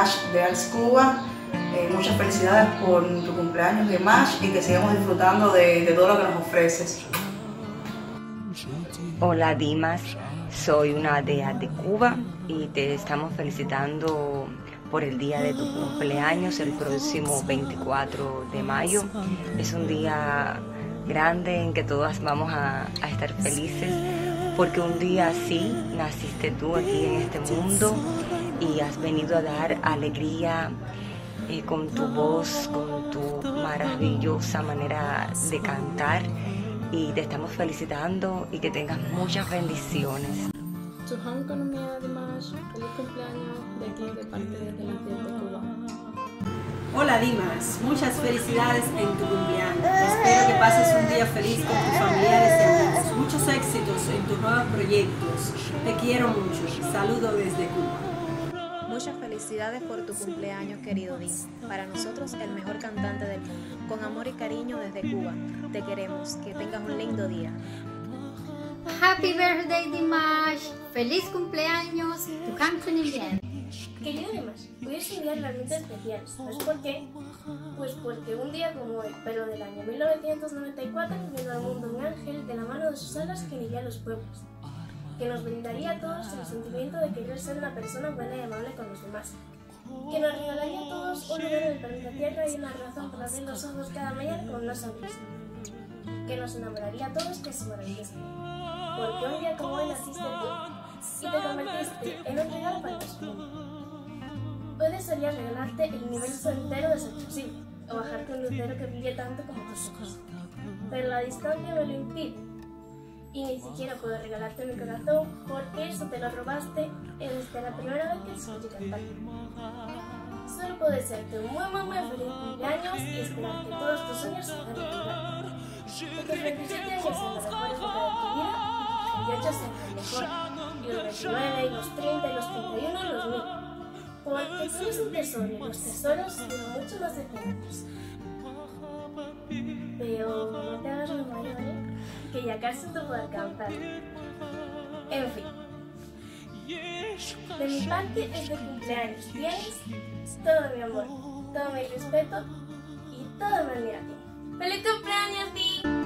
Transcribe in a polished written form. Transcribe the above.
Mash de Arts Cuba. Muchas felicidades por tu cumpleaños de Mash y que sigamos disfrutando de todo lo que nos ofreces. Hola Dimas, soy una de Cuba y te estamos felicitando por el día de tu cumpleaños, el próximo 24 de mayo. Es un día grande en que todas vamos a estar felices porque un día así naciste tú aquí en este mundo y has venido a dar alegría con tu voz, con tu maravillosa manera de cantar, y te estamos felicitando y que tengas muchas bendiciones. Tuhan Economía de Mash, feliz cumpleaños de aquí de parte de la gente de Cuba. Hola Dimas, muchas felicidades en tu cumpleaños. Espero que pases un día feliz con tus familiares y amigos. Muchos éxitos en tus nuevos proyectos. Te quiero mucho. Saludo desde Cuba. Muchas felicidades por tu cumpleaños, querido Dim. Para nosotros, el mejor cantante del mundo. Con amor y cariño desde Cuba. Te queremos. Que tengas un lindo día. Happy birthday, Dimash. Feliz cumpleaños. Tuhan Economía. Querido Dimash, hoy es un día realmente especial. ¿Sabes por qué? Pues porque un día como hoy, pero del año 1994, vino al mundo un ángel de la mano de sus alas que iría a los pueblos, que nos brindaría a todos el sentimiento de querer ser una persona buena y amable con los demás, que nos regalaría a todos un lugar en el planeta Tierra y una razón para abrir los ojos cada mañana con una sonrisa, que nos enamoraría a todos con su maravillosa. Porque un día como hoy naciste tú y te convertiste en un regalo para los mundo. Hoy desearía regalarte el universo entero de ser posible, o bajarte un lucero que brille tanto como tus ojos, pero la distancia me lo impide. Y ni siquiera puedo regalarte mi corazón porque eso te lo robaste desde la primera vez que te escuché cantar. Solo puedo desearte un muy feliz cumpleaños y esperar que todos tus sueños se hagan realidad. Que tus 27 años sean la mejor época de tu vida, los 28 sean el mejor, y los 29, y los 30, y los 31, y los 1000. Porque tú eres un tesoro y los tesoros duran mucho más de 100 años. Pero no te hagas muy mayor, que ya casi te puedo alcanzar. En fin, de mi parte este cumpleaños tienes todo mi amor, todo mi respeto y toda mi admiración. ¡Feliz cumpleaños, Di!